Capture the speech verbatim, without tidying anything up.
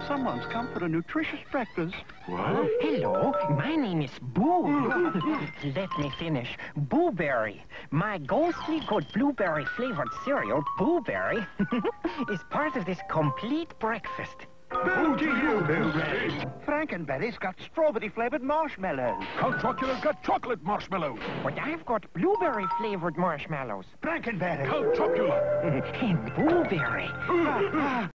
Someone's come for a nutritious breakfast. What? Hello, my name is Boo. Let me finish. Booberry. My ghostly good blueberry-flavored cereal, Booberry, is part of this complete breakfast. Boo to you, Blueberry. Frankenberry's got strawberry-flavored marshmallows. Count Chocula's got chocolate marshmallows. But I've got blueberry-flavored marshmallows. Frankenberry. Count Chocula. And Booberry.